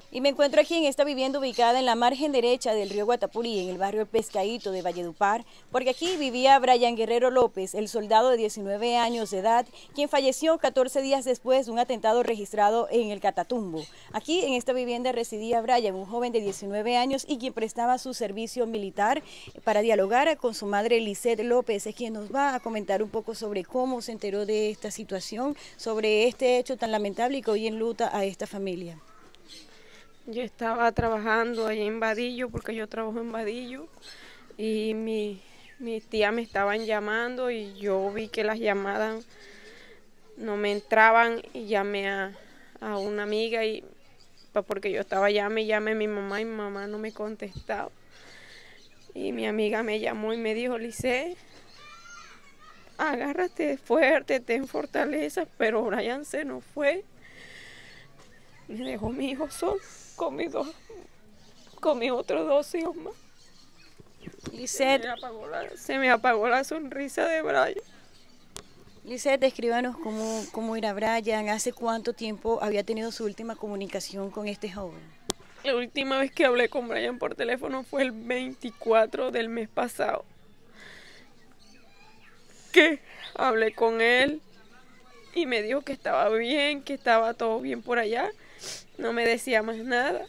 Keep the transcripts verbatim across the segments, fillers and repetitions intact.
Y me encuentro aquí en esta vivienda ubicada en la margen derecha del río Guatapurí, en el barrio El Pescadito de Valledupar, porque aquí vivía Brian Guerrero López, el soldado de diecinueve años de edad, quien falleció catorce días después de un atentado registrado en el Catatumbo. Aquí en esta vivienda residía Brian, un joven de diecinueve años y quien prestaba su servicio militar. Para dialogar con su madre Lisette López, es quien nos va a comentar un poco sobre cómo se enteró de esta situación, sobre este hecho tan lamentable y que hoy enluta a esta familia. Yo estaba trabajando allá en Vadillo, porque yo trabajo en Vadillo, y mi, mis tías me estaban llamando y yo vi que las llamadas no me entraban y llamé a, a una amiga, y pues porque yo estaba llame y llamé a mi mamá y mi mamá no me contestaba. Y mi amiga me llamó y me dijo: Lisette, agárrate fuerte, ten fortaleza, pero Brian se nos fue. Me dejó mi hijo solo con mis dos, con mis otros dos hijos más. Lisette, se, me apagó la, se me apagó la sonrisa de Brian. Lisette, descríbanos cómo, cómo era Brian, hace cuánto tiempo había tenido su última comunicación con este joven. La última vez que hablé con Brian por teléfono fue el veinticuatro del mes pasado. Que hablé con él y me dijo que estaba bien, que estaba todo bien por allá. No me decía más nada.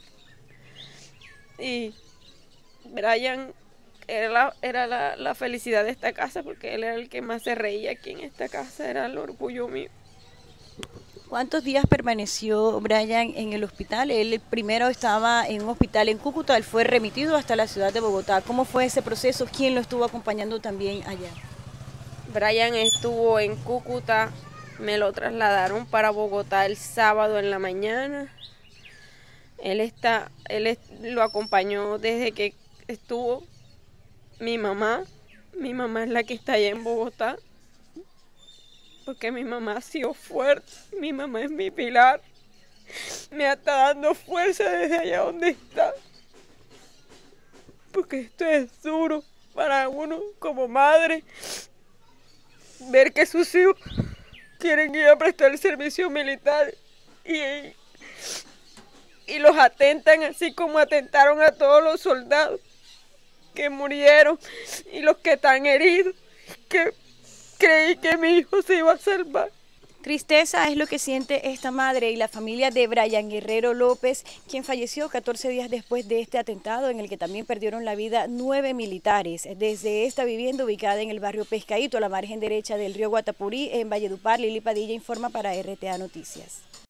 Y Brian era, la, era la, la felicidad de esta casa, porque él era el que más se reía aquí en esta casa, era el orgullo mío. ¿Cuántos días permaneció Brian en el hospital? Él primero estaba en un hospital en Cúcuta, él fue remitido hasta la ciudad de Bogotá. ¿Cómo fue ese proceso? ¿Quién lo estuvo acompañando también allá? Brian estuvo en Cúcuta, me lo trasladaron para Bogotá el sábado en la mañana. Él está, él es, lo acompañó desde que estuvo mi mamá. Mi mamá es la que está allá en Bogotá, porque mi mamá ha sido fuerte. Mi mamá es mi pilar. Me está dando fuerza desde allá donde está, porque esto es duro para uno como madre, ver que sus hijos quieren ir a prestar el servicio militar y, y los atentan, así como atentaron a todos los soldados que murieron y los que están heridos, que creí que mi hijo se iba a salvar. Tristeza es lo que siente esta madre y la familia de Brian Guerrero López, quien falleció catorce días después de este atentado en el que también perdieron la vida nueve militares. Desde esta vivienda ubicada en el barrio Pescadito, a la margen derecha del río Guatapurí, en Valledupar, Lili Padilla informa para R T A Noticias.